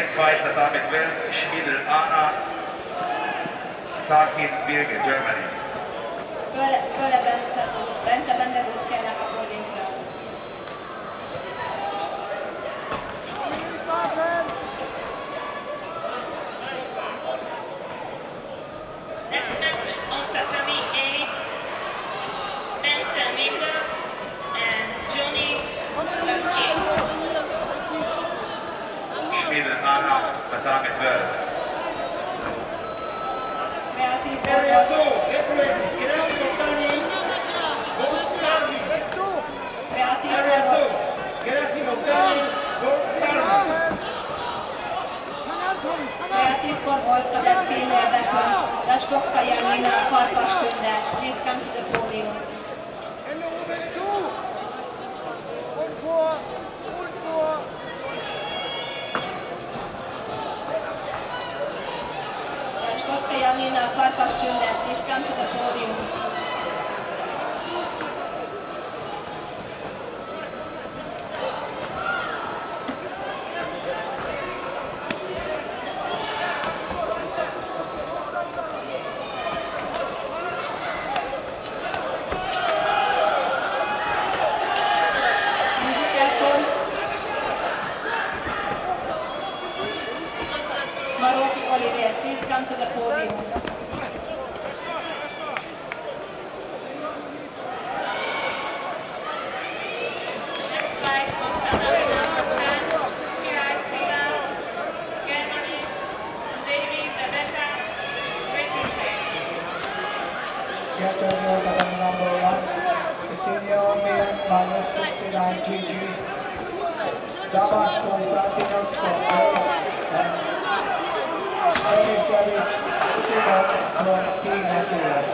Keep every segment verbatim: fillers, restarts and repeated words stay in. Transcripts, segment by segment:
next fight, Tatame twelve, Schmiedel Anna, Sarkin Birge, Germany. Fölle Bence, Bence Bendegúz kérlek a pódiumra. Next match on Tatami eight, Bence Minda and Johnny Lasky. Schmiedel Anna, Tatame twelve. Kreatív Area forgó. two, Edwin, Gerasimov Dani, Gold Army. Kreatív Area forgó. two, Gerasimov Dani, Gold Army. Kreatív forgó kadett fényélvekön. Racskowska Janina, Farkas Tünde. Please come to the podium. Racskowska Janina, Farkas Tünde. Please come to the podium. Maroki Olivier, please come to the podium. Next fight on Tatami number ten, Kirai Sila, Germany, Davies Rebecca, Great Britain. Get the world at number one, senior male minus sixty-nine kilograms. Damas Konstantinos for girls and Elisavich Simon from Team S A S.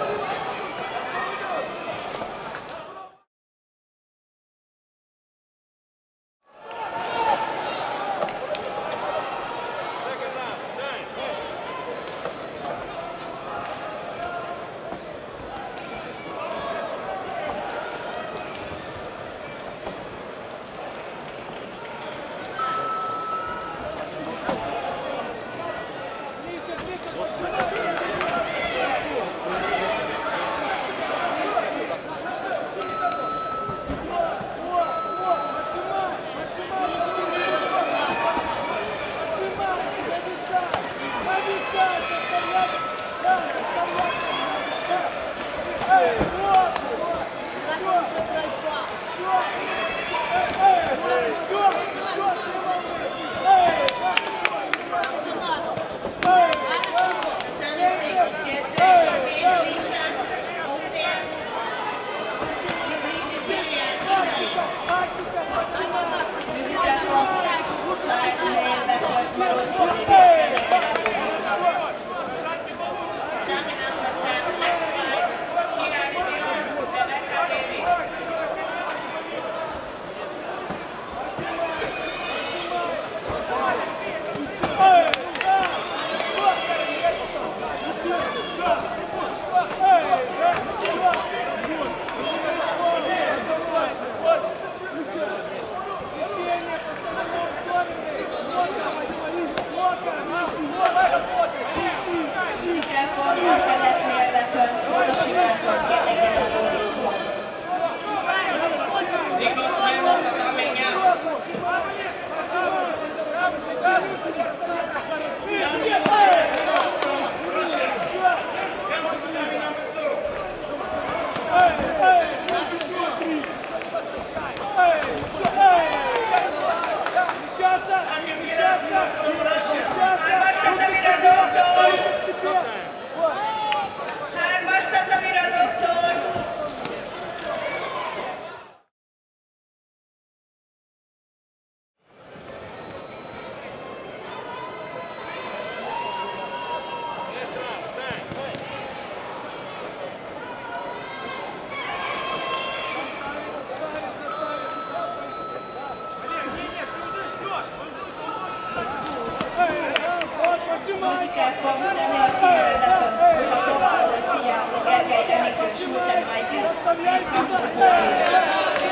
Muzikál fogsz tenni a filmedben, hogy a Foxhall Sziászló, Gergely Enikő, Schulten Michael, please come to the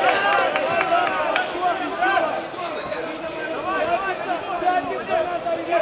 podium.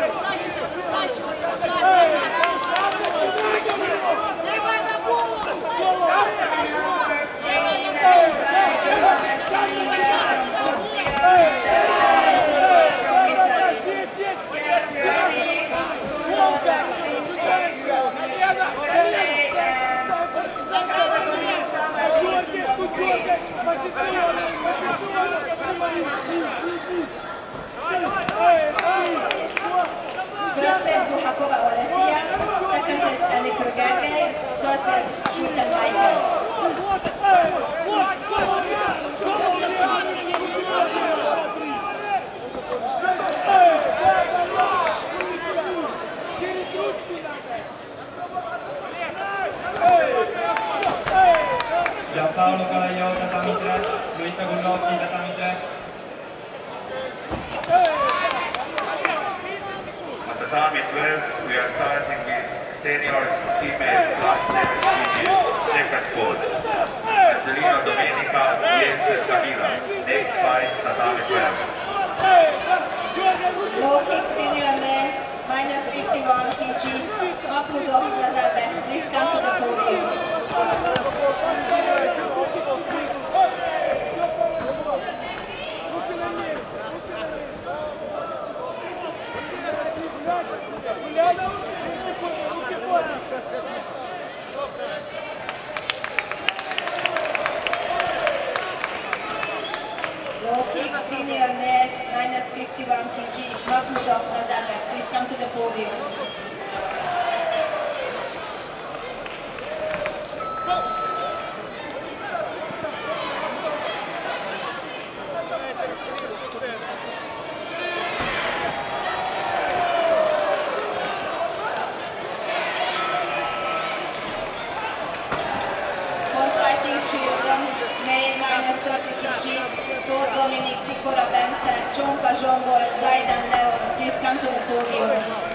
Polakova Olesia, second place Enikő Gergely, third place Schulte Michael. Gianpaolo Cavaglio, tatami tre, Luisa Gullotti, tatami tre. At tatami twelve, we are starting with seniors female class seventeen second pole. Angelina Domenica, Jensen Camila. Next fight, tatami twelve. Low kick senior men, minus fifty-one kilograms, Mahmudov Nazarbek, please come to the podium. Low kick senior male, minus fifty-one kilograms, Mahmudov Nazarbek, please come to the podium. Male minus thirty kilograms, Tóth Dominik, Szikora Bence, Csonka Zsombor, Zajdan Leon, please come to the podium.